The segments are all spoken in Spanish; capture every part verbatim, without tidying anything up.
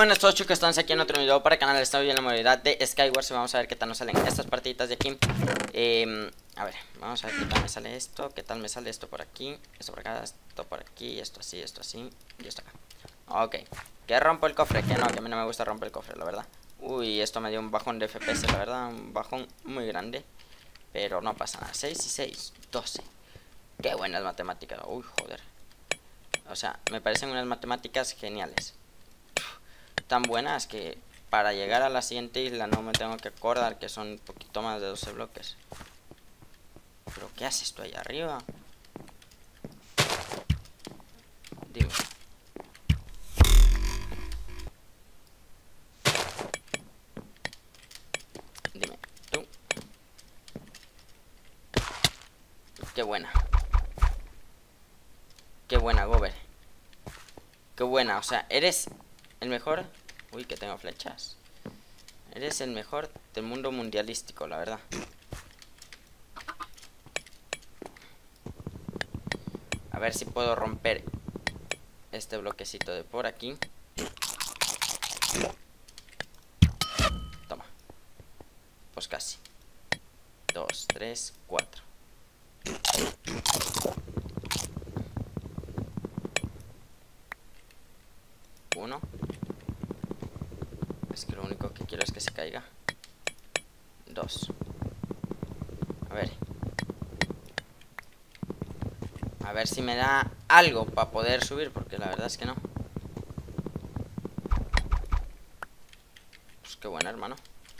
buenas a todos, chicos, estamos aquí en otro video para el canal. Estamos en la modalidad de Skywars y vamos a ver qué tal nos salen estas partiditas de aquí. eh, A ver, vamos a ver qué tal me sale esto. Qué tal me sale esto por aquí, esto por acá, esto por aquí, esto así, esto así y esto acá. Ok, que rompo el cofre, que no, que a mí no me gusta romper el cofre, la verdad. Uy, esto me dio un bajón de F P S, la verdad, un bajón muy grande. Pero no pasa nada, seis y seis, doce. Qué buenas matemáticas, uy, joder. O sea, me parecen unas matemáticas geniales. Tan buenas que para llegar a la siguiente isla no me tengo que acordar que son un poquito más de doce bloques. ¿Pero qué haces tú allá arriba? Dime. Dime, tú. Qué buena. Qué buena, Gober. Qué buena, o sea, eres el mejor. Uy, que tengo flechas. Eres el mejor del mundo mundialístico, la verdad. A ver si puedo romper este bloquecito de por aquí. Toma. Pues casi. Dos, tres, cuatro. Uno. Es que lo único que quiero es que se caiga. Dos. A ver. A ver si me da algo para poder subir, porque la verdad es que no. Pues qué bueno, hermano.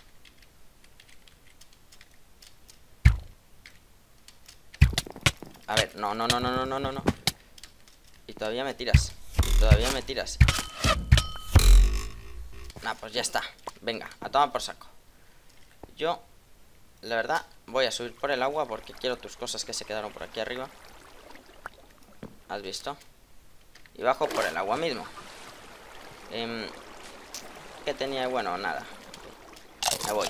A ver, no, no, no, no, no, no, no, no. Y todavía me tiras. Y todavía me tiras. Nah, pues ya está. Venga, a tomar por saco. Yo, la verdad, voy a subir por el agua porque quiero tus cosas que se quedaron por aquí arriba. ¿Has visto? Y bajo por el agua mismo. eh, ¿Qué tenía? Bueno, nada. Me voy.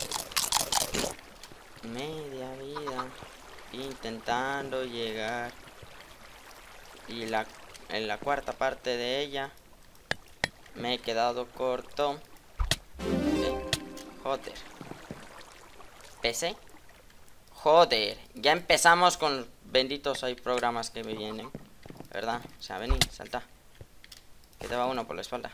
Media vida intentando llegar. Y la, en la cuarta parte de ella me he quedado corto. ¿Eh? Joder. P C. Joder. Ya empezamos con benditos hay programas que me vienen. ¿Verdad? O sea, vení, salta. Que te va uno por la espalda.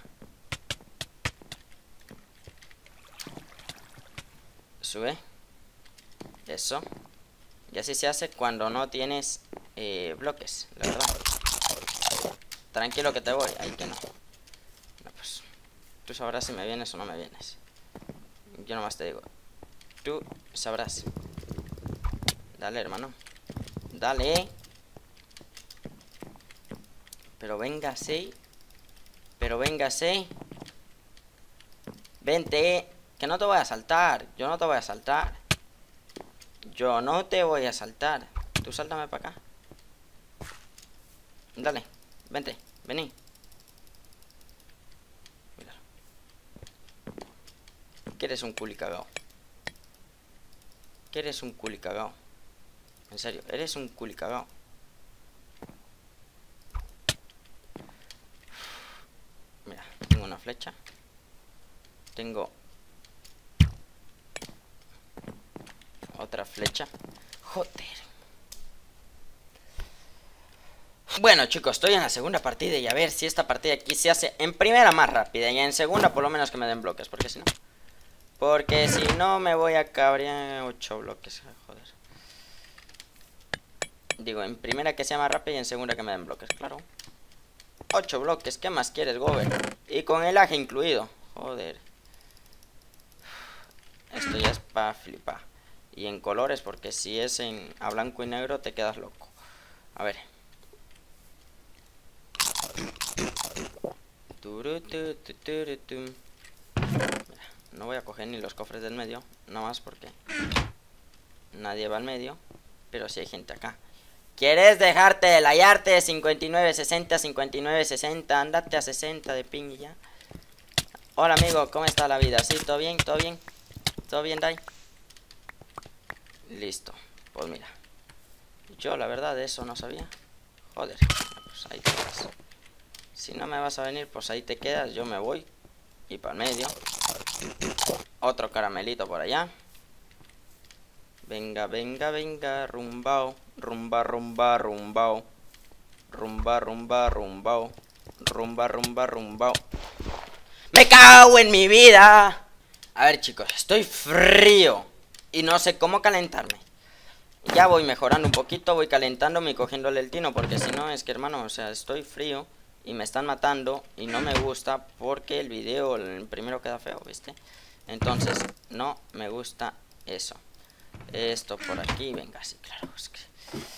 Sube. Eso. Y así se hace cuando no tienes eh, bloques, la verdad. Tranquilo que te voy. Ahí que no. No, pues tú sabrás si me vienes o no me vienes. Yo nomás te digo. Tú sabrás. Dale, hermano. Dale. Pero véngase. Pero véngase. Vente. Que no te voy a saltar. Yo no te voy a saltar. Yo no te voy a saltar. Tú sáltame para acá. Dale. Vente. Vení. Míralo. Que eres un culi cagao. Que eres un culi cagao. En serio, eres un culi cagao. Mira, tengo una flecha. Tengo otra flecha. Joder. Bueno, chicos, estoy en la segunda partida y a ver si esta partida aquí se hace en primera más rápida y en segunda por lo menos que me den bloques, porque si no Porque si no me voy a cabrear. Ocho bloques, joder. Digo, en primera que sea más rápida y en segunda que me den bloques, claro. Ocho bloques, ¿qué más quieres, Gober? Y con el aje incluido. Joder. Esto ya es pa' flipar. Y en colores, porque si es en a blanco y negro te quedas loco. A ver. Mira, no voy a coger ni los cofres del medio. No más porque nadie va al medio. Pero si hay gente acá. ¿Quieres dejarte de layarte? cincuenta y nueve sesenta, cincuenta y nueve sesenta. Andate a sesenta de ping y ya. Hola amigo, ¿cómo está la vida? ¿Sí? ¿Todo bien? ¿Todo bien? ¿Todo bien, Dai? Listo. Pues mira. Yo la verdad de eso no sabía. Joder. Pues ahí te quedas. Si no me vas a venir, pues ahí te quedas. Yo me voy. Y para el medio. Otro caramelito por allá. Venga, venga, venga, rumbao. Rumba, rumba, rumbao. Rumba, rumba, rumbao. Rumba, rumba, rumbao. ¡Me cago en mi vida! A ver, chicos, estoy frío y no sé cómo calentarme. Ya voy mejorando un poquito, voy calentándome y cogiéndole el tino, porque si no, es que, hermano, o sea, estoy frío y me están matando y no me gusta porque el video, el primero queda feo, ¿viste? Entonces, no me gusta eso. Esto por aquí, venga, sí, claro, es que...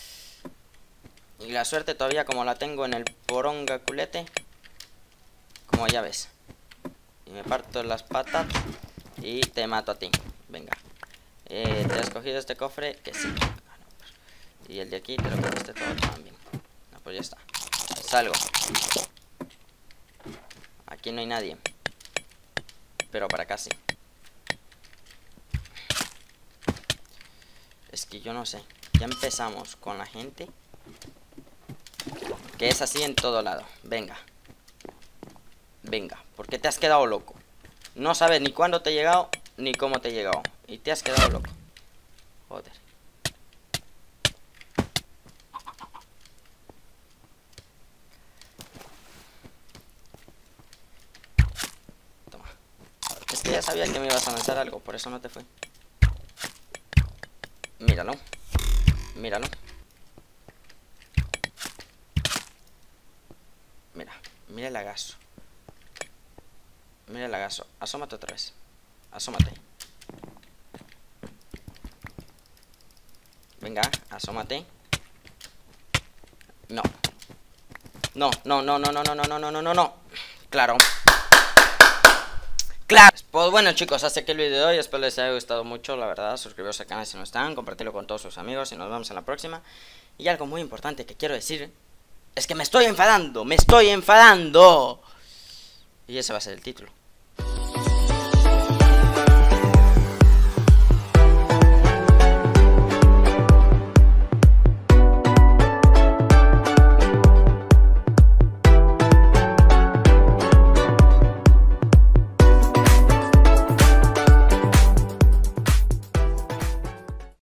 Y la suerte todavía como la tengo en el poronga culete, como ya ves. Y me parto las patas y te mato a ti. Venga. Eh, ¿Te has cogido este cofre? Que sí. Ah, no, pues. Y el de aquí te lo cogiste todo también. No, pues ya está. Salgo. Aquí no hay nadie. Pero para acá sí. Es que yo no sé. Ya empezamos con la gente que es así en todo lado. Venga. Venga. ¿Por qué te has quedado loco? No sabes ni cuándo te he llegado ni cómo te he llegado. Y te has quedado loco. Joder. Toma. Es que ya sabía que me ibas a lanzar algo, por eso no te fue. Míralo. Míralo. Mira, mira el agaso. Mira el agaso. Asómate otra vez. Asómate. Venga, asómate. No. No, no, no, no, no, no, no, no, no, no, no. Claro. Claro. Pues bueno, chicos, hasta aquí el vídeo de hoy. Espero les haya gustado mucho, la verdad. Suscribiros al canal si no están, compartirlo con todos sus amigos y nos vemos en la próxima. Y algo muy importante que quiero decir es que me estoy enfadando, me estoy enfadando. Y ese va a ser el título.